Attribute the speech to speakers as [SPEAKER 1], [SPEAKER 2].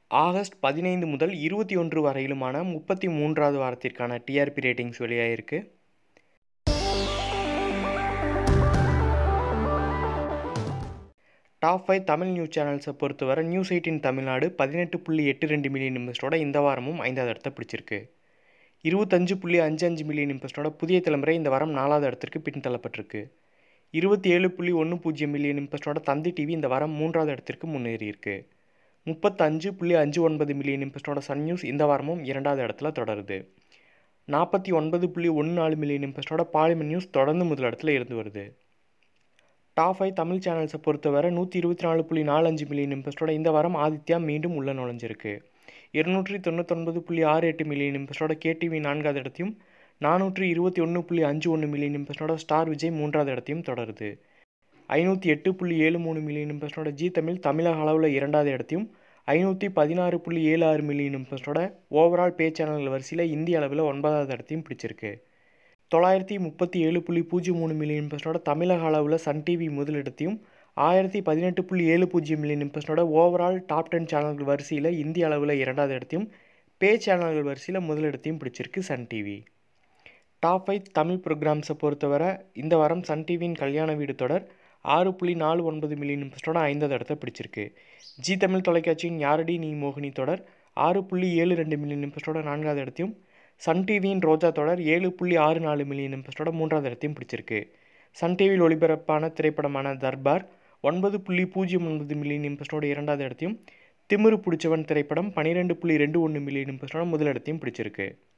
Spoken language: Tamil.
[SPEAKER 1] ஆகஸ்ட் 15 முதல் 21 வரையிலுமான 33வது வாரத்திற்கான டிஆர்பி ரேட்டிங்ஸ் வெளியாகிருக்கு. டாப் 5 தமிழ் நியூஸ் சேனல்ஸை பொறுத்தவரை நியூஸ் 18 தமிழ்நாடு 18.82 மில்லியன் இன்வெஸ்டோட இந்த வாரமும் 5வது இடத்தை பிடிச்சிருக்கு. 25.55 மில்லியன் இன்வெஸ்டோட புதிய தலைமுறை இந்த வாரம் 4வது இடத்திற்கு பின்தள்ளப்பட்டிருக்கு. 27.10 மில்லியன் இன்வெஸ்டோட தந்தி டிவி இந்த வாரம் 3வது இடத்திற்கு முன்னேறியிருக்கு. 35.59 மில்லியன் இன்வெஸ்டோட சன் நியூஸ் இந்த வாரமும் 2வது இடத்துல தொடருது. 49.14 மில்லியன் இன்வெஸ்டோட பாலிமர் நியூஸ் தொடர்ந்து முதலிடத்தில் இருந்து வருது. டாப் 5 தமிழ் சேனல்ஸை பொறுத்தவரை 124.45 மில்லியன் இன்வெஸ்டோட இந்த வாரம் ஆதித்யா மீண்டும் உள்ள நுழைஞ்சிருக்கு. 299.68 மில்லியன் இன்வெஸ்டோட கேடிவி 4வது இடத்தையும் 421.51 மில்லியன் இன்வெஸ்டோட ஸ்டார் விஜய் 3வது இடத்தையும் தொடருது. 508.73 மில்லியன் இன்வெஸ்டோட ஜி தமிழக அளவில் 2வது இடத்தையும் 516.76 மில்லியன் இன்வெஸ்டோட ஓவரால் பே சேனல்கள் வரிசையில் இந்திய அளவில் 9வது இடத்தையும் பிடிச்சிருக்கு. 937.03 மில்லியன் இன்வெஸ்டோட தமிழக அளவில் சன் டிவி முதலிடத்தையும் 1018.70 மில்லியன் இன்வெஸ்டோட ஓவரால் டாப் 10 சேனல்கள் வரிசையில் இந்திய அளவில் 2வது இடத்தையும் பே சேனல்கள் வரிசையில் முதலிடத்தையும் பிடிச்சிருக்கு சன் டிவி. டாப் 5 தமிழ் ப்ரோக்ராம்ஸை பொறுத்தவரை இந்த வாரம் சன் டிவியின் கல்யாண வீடு தொடர் 6.49 மில்லியன் இன்வெஸ்டோட 5வது இடத்தை பிடிச்சிருக்கு. ஜி தமிழ் தொலைக்காட்சியின் யாரடி நீ மோகினி தொடர் 6.72 மில்லியன் இன்வெஸ்டோட 4வது இடத்தையும் சன் டிவியின் ரோஜா தொடர் 7.64 மில்லியன் இன்வெஸ்டோட 3வது இடத்தையும் பிடிச்சிருக்கு. சன் டிவியில் ஒளிபரப்பான திரைப்படமான தர்பார் 9.09 மில்லியன் இன்வெஸ்டோட 2வது இடத்தையும் திமிரு பிடிச்சவன் திரைப்படம் 12.21 மில்லியன் இன்வெஸ்டோட முதலிடத்தையும் பிடிச்சிருக்கு.